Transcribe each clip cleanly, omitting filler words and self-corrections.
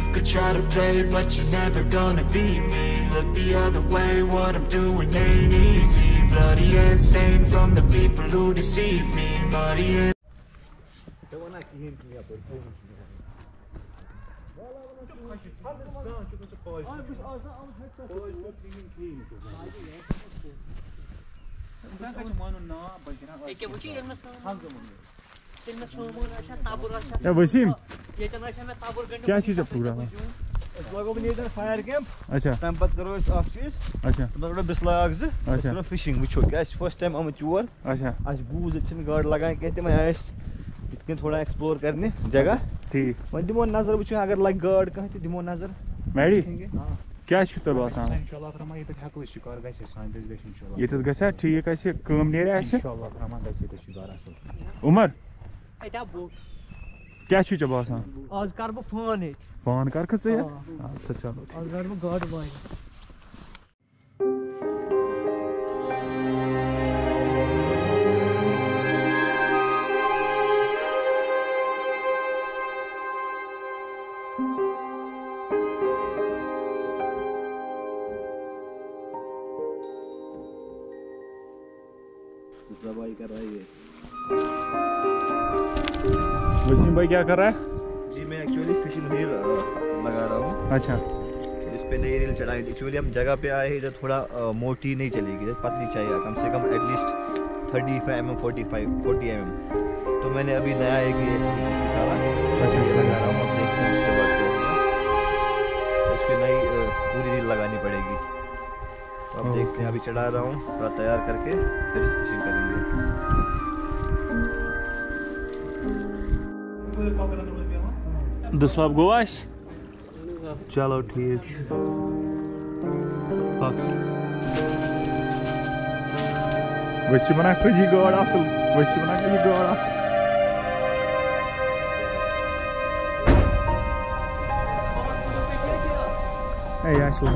could try to play, but you're never gonna beat me. Look the other way, what I'm doing ain't easy. Bloody and stained from the people who deceive me. Muddy and wassim क्या चीज़ है पूरा fire camp अच्छा तम पत करो अख चीज अच्छा तो बिस्लाग ज अच्छा फिशिंग वुचो क्या फर्स्ट टाइम आम चोर अच्छा आज बूज छिन गाड़ लगान कह तम इतकन थोड़ा एक्सप्लोर करने जगह ठीक वन दिमो नजर वुचो अगर लग गाड़ कह दिमो नजर मैडी क्या छ तो बासान इंशाल्लाह रहमान ये हको शिकार गसे सान गस इंशाल्लाह ये गसा ठीक आसे काम नेरे आसे इंशाल्लाह रहमान गसे शिकार असल उमर एटा बोट क्या छ बासान आज कर बो फोन है फोन कर खस या अच्छा चलो आज कर बो गाड बाय भाई कर रहा है वसीम भाई क्या कर रहा है जी मैं एक्चुअली फिशिंग रील लगा रहा हूँ अच्छा इस पे नई रील चढ़ाई थी एक्चुअली हम जगह पे आए हैं इधर थोड़ा मोटी नहीं चलेगी इधर पतली चाहिए कम से कम एटलीस्ट 35 mm 40 mm तो मैंने अभी नया एक ये निकाला अच्छा ये लगा रहा हूँ अब देखते हैं उसके बाद क्या होगा उसकी नई पूरी रील लगानी पड़ेगी तो अब देखते हैं अभी चढ़ा रहा हूँ थोड़ा तैयार करके फिर फिशिंग करेंगे दसलाब गो आस चलो ठीक वसी बना कजी गाड़ असल वसी बना कजी गाड़ असल ए असल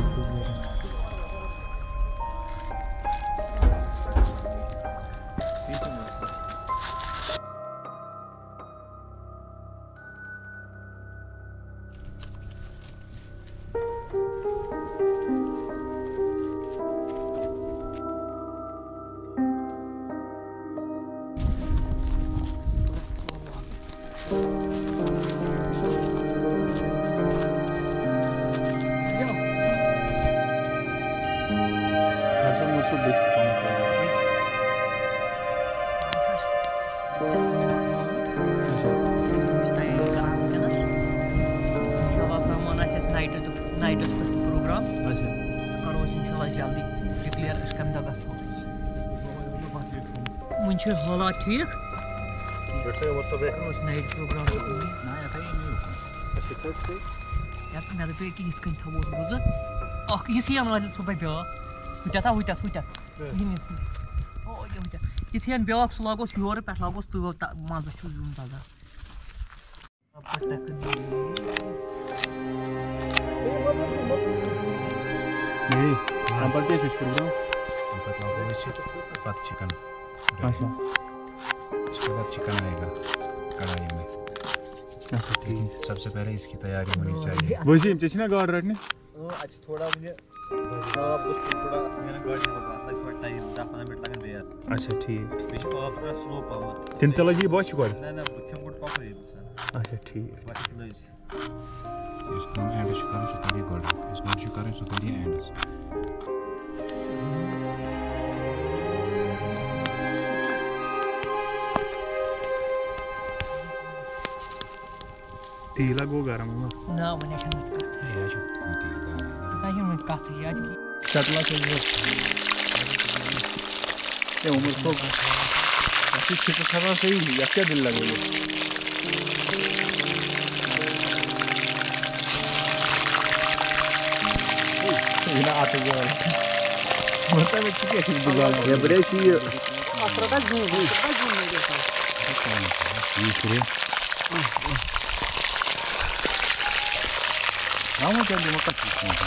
हालात ठीक नाइट प्रोग्राम मे दे ये थो बुज ये सह ब्या ये ब्या सह लागोस योर पे लागोस तो मज जूम तगा चिकन अच्छा उसके बाद चिकन आएगा कढ़ाई में अच्छा ठीक सबसे पहले इसकी तैयारी होनी चाहिए वसीम चेना गाड़ रटने अच्छा थोड़ा मुझे थोड़ा मैंने गाड़ी में थोड़ा टाइम 10-15 मिनट लगन बेया अच्छा ठीक बेच आप थोड़ा स्लो पावर तिन चला जी बच गो ना खेम गुड पकड़ अच्छा ठीक बस लज इसको एंड कर सो तली गाड़ी इसको जो करें सो तली एंड तीला गो गरम ना वने ये जो मैं कत याद की चटला से ये उम्र तो अच्छी छिप खरा सही या क्या दिल लगे ये ना आते गया मतलब में क्या चीज बुझा ये बड़े की अत्रदा जूम नहीं देखा ये करे हम क्या दिमाग का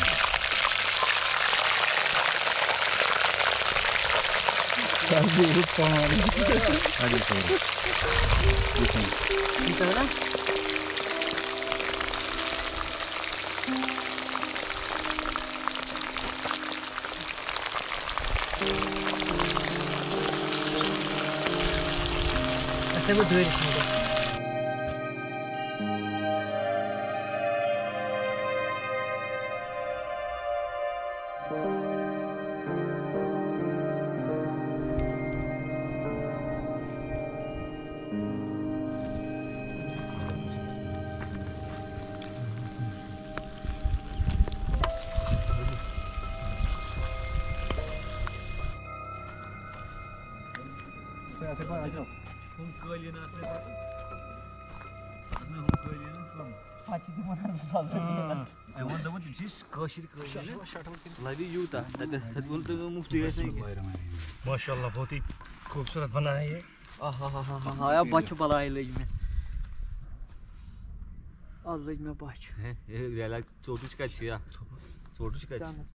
साजी पानी आगे चलो इतना ऐसे वो ढेर इसमें माशाल्लाह बहुत ही खूबसूरत बना है ये। हाँ बच बलाई लज में आज लज में बच चोटुच का